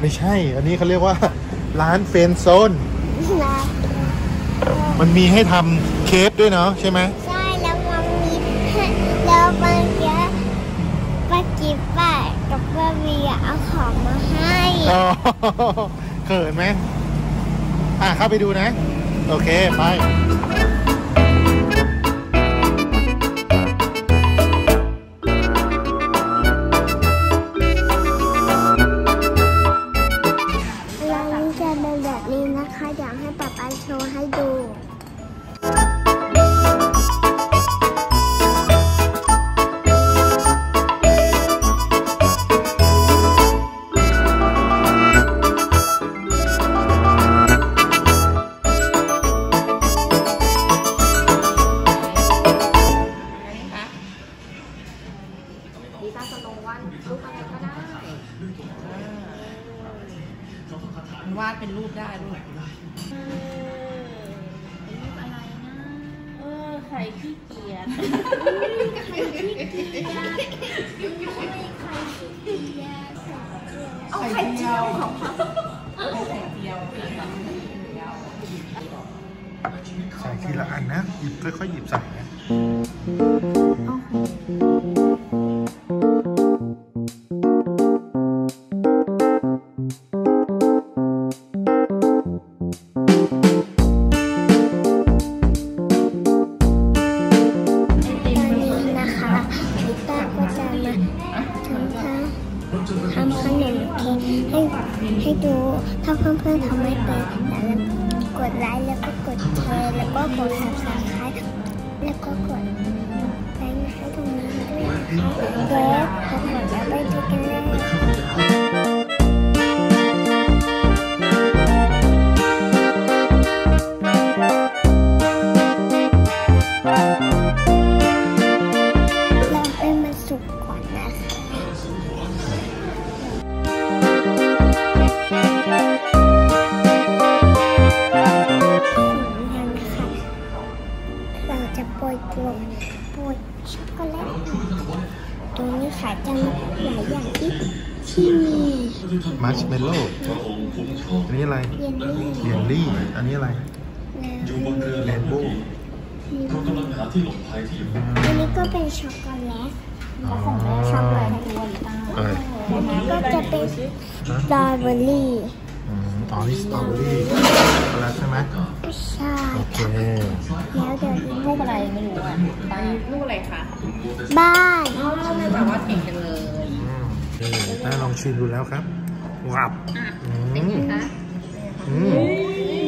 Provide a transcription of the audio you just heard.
ไม่ใช่อันนี้เขาเรียกว่าร้านเฟรนด์โซนมันมีให้ทำเคฟด้วยเนาะใช่ไหมใช่แล้วมันมีแล้วบางทีป้ากิ๊บป้ากับป้าวีเอาของมาให้เขินไหมเข้าไปดูนะโอเคไปอยากให้ป๊าป๊าโชว์ให้ดูดีซ่าสโนวันรูปอะไรก็ได้วาดเป็นรูปได้ด้วยเป็นรูปอะไรนะใครขี้เกียจใครขี้เกียจเอาไข่เจียวของเขาไข่เจียวใส่ทีละอันนะหยิบค่อยๆหยิบใส่นะทำขนมเค้กให้ดูถ้าเพื่อนๆทำไม่เป็นกดไลค์แล้วก็กดแชร์แล้วก็กด Subscribe แล้วก็กดไลค์ให้ตรงนี้ด้วยนะคะเดี๋ยวเราจะไปดูกันเลยโปรยช็อกโกแลตตัวนี้ขายจังหลายอย่างที่มีมัชเมลโล่อันนี้อะไรเยลลี่อันนี้อะไรเรนโบ้อันนี้ก็เป็นช็อกโกแลตช็อกโกแลตก็จะเป็นสตรอเบอรี่นี่สตรอเบอรี่ช็อกโกแลตใช่ไหมใช่โอเคแล้วเดี๋ยวรูปอะไรไม่รู้อ่ะรูปอะไรคะบ้านแต่ว่าเก่งจังเลยน่าลองชิมดูแล้วครับวับเป็นไงคะ